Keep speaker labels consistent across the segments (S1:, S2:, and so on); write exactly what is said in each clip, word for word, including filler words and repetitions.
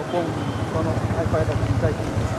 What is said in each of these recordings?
S1: pom kono ay fayda tay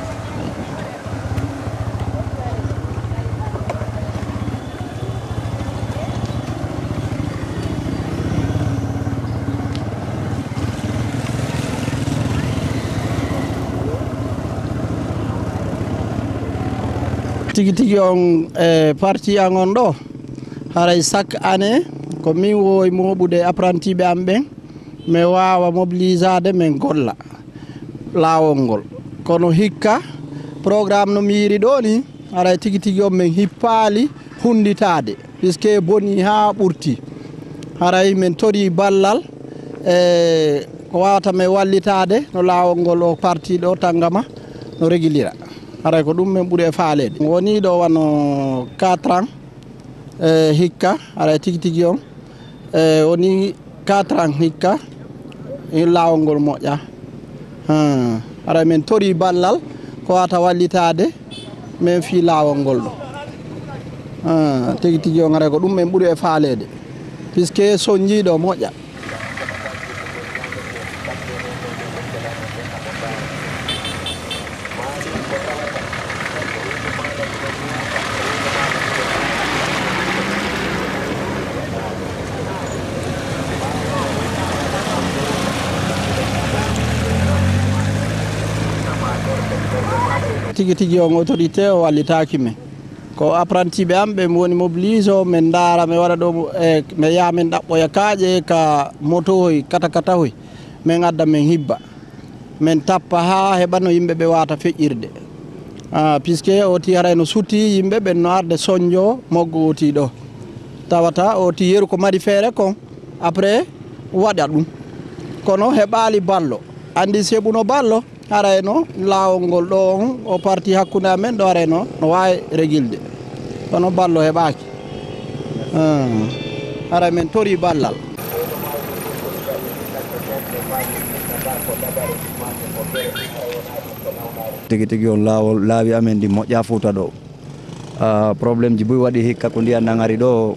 S1: tigi tigi on e parti angon ɗo haray chaque année ko min wowi moɓude apprenti ɓe am ɓen mi wawa mobilisade min golla lawol ngol kono hikka programme no mi yiri ɗo ni haray tigi tigi on min hippali hunditade puisque boni ha ɓurti haray min tori ballal e ko wawata min wallitade no lawol ngol o parti ɗo tangama no réguilira haray ko ɗum min ɓuuri e faalede woni ɗo wano quatre ans e hikka haray tigi tigi on e woni quatre ans hikka e lawol ngol moƴƴa haray min tori ballal ko wata wallitade min fi lawol ngol ɗo tigi tigi on haray ko ɗum min ɓuuri e faalede puisque soñjiɗo moƴƴa tigi tigi on autorité o wallitaki men ko apprenti ɓe am ɓe woni mobilise o min daara mi waɗa ɗo e mi yaha min ɗaɓɓoya kaaƴe ka moto hoy kata kata hoy min adda min hibba min tappa ha heɓa no yimɓe ɓe wata feƴƴirde puisque o ti haray no sutti yimɓe ɓen no arde soñjo moggo o ti ɗo tawata o ti yeru ko mari feere kon après waɗa ɗum kono heɓali ballo andi seɓuno ballo arayno lawol ngol ɗo on o parti hakkude amen ɗo arayno no wawi régilde kono ballo heɓaki aray men tori ballal
S2: tigi tigi on lawol laawi amen ndi moƴƴa Fouta ɗo probléme ji boy waɗi hikka ko ndiyan nangari ɗo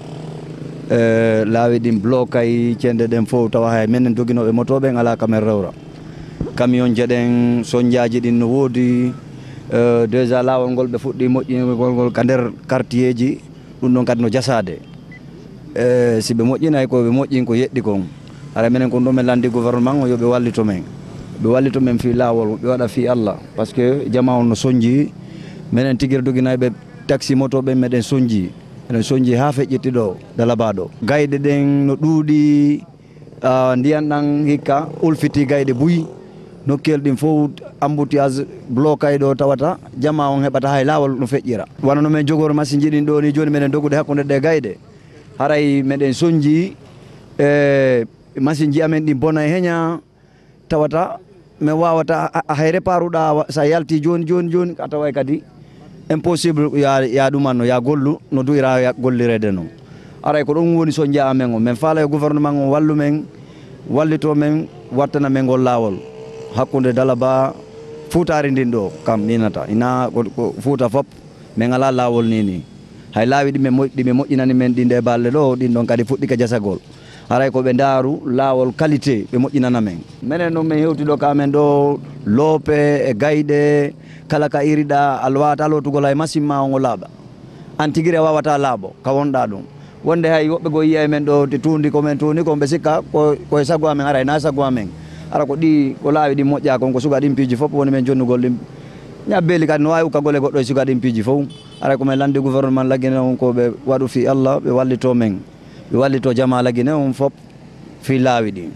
S2: laawi ɗin bloquay cende ɗen fof tawa hay minen doginoɓe motoɓe ala kamen rewra camion jeɗen soñdiaji ɗin no woodi déjà lawol ngol ɓe fuɗɗi moƴƴinigol ngol ka nder quartier ji ɗum ɗon kadi no jasade si ɓe moƴƴinay ko ɓe moƴƴin ko yeɗɗi kon ara minen kon ɗo min landi gouvernement o yoɓe wallito men ɓe wallito men fi lawol ɓe waɗa fi Allah par ce que jama on no soñji minen tigui doguinayɓe taxi moto ɓe meɗen soñji eɗen soñji ha feƴƴitti ɗo Dalaba ɗo gayɗe ɗen no ɗuuɗi ndiyan ɗan hikka ulfiti gayɗe buyi nokkel ɗin fof embouteillage blocay ɗo tawata jama on heɓata hay lawol no feƴƴira wona no men jogoro machine ji ɗin ɗo ni joni meɗen dogude hakkude ɗe gayɗe haray meɗen soñji e machine ji amen ɗin bona e heña tawata mi wawata hay réparuɗa sa yalti joni joni joni a taway kadi impossible ya ya ɗumanno ya gollu no duyira ya gollirede noon aray ko ɗum woni soñdia amen o min faala e gouvernement o wallu men wallito men wattana men ngol lawol hakkude Dalaba Foutari ndin ɗo kam ninata ina ko Fouta fop min ala lawol nini hay laawi ɗi ɗiɓe moƴƴinani men ɗin ɗe balle ɗo ɗin ɗon kadi fuɗɗi ka jasagol haray ko ɓe daaru lawol qualité ɓe moƴƴinana men minen noon min hewti ɗo kamen ɗo loope e gayɗe kala ka iriɗa ala wawata lotugol hay machine ma ongo laaɓa an tigui a wawata laaɓo ka wonɗa ɗum wonde hay woɓɓe go yiya men ɗo te tundi komin tundi kon ɓe sikka koye sago amen ara na sago amen ara ko ɗi ko laawi ɗi moƴƴa kon ko suga ɗin piiji fof woni men jonnugol ɗin ñabbeli kadi no wawi ukka gole goɗɗo e suga ɗin piiji fof ara komin landi gouvernement laggine on ko ɓe waɗu fi Allah ɓe wallito men ɓe wallito jama laggine on fof fi laawi ɗi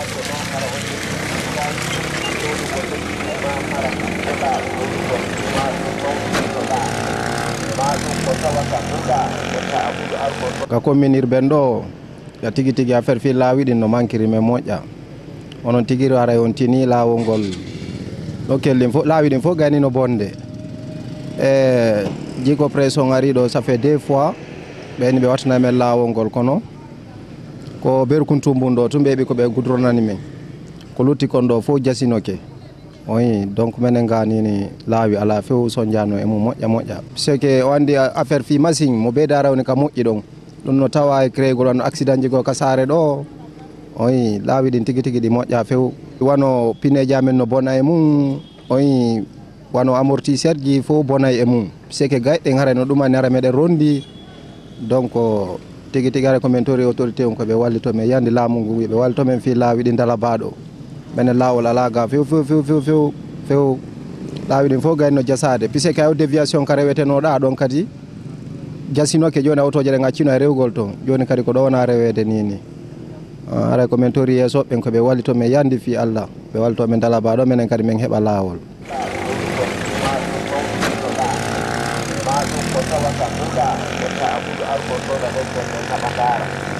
S1: ka commune urbaine ɗo ya tigi tigi affaire fi laawi ɗin no manquiri men moƴƴa onon tigui haray on tini lawol ngol ɗo kellin fof laawi ɗin fof gani no bonde e jiko pression ari ɗo ça fait deux fois ɓeni ɓe wattana men lawol ngol kono ko berkuntumbun ɗo tum ɓeɓi ko ɓe gudronani men ko lutti kon ɗo fof jasinoke oui donc minen ganini laawi ala few soñdiano e mum moƴƴa moƴƴa c'est que o andi affaire fi machine mo ɓeyda rawni ka moƴƴi ɗon ɗum no tawa e créegol no accident ji go ka saare ɗo oui laawi ɗin tigui tigui ɗi moƴƴa few
S3: wano pineji amen no bona e mum oyi wano amortisseur ji fof bona e mum seke gayɗen hara no ɗumani hara meɗen rondi donc tigi tigi hara komin tori autorité on koɓe wallito men yande laamu ngu ɓe wallito men fi laawi ɗi dala baɗo minen lawol ala ga few few few few few few laawi ɗin fof gayno jasade puisque kayo déviation ka rewetenoɗa ɗon kadi jasinoke joni autoje ɗe gaccino e rewgol to joni kadi ko ɗo wona rewede nini haray komin tori yeesoɓen koɓe wallito men yandi fi Allah ɓe wallito men dala baɗo minen kadi min heɓa lawol
S4: Masuk kota Wasamuda, kota Abu Al-Koto dan kota Makassar.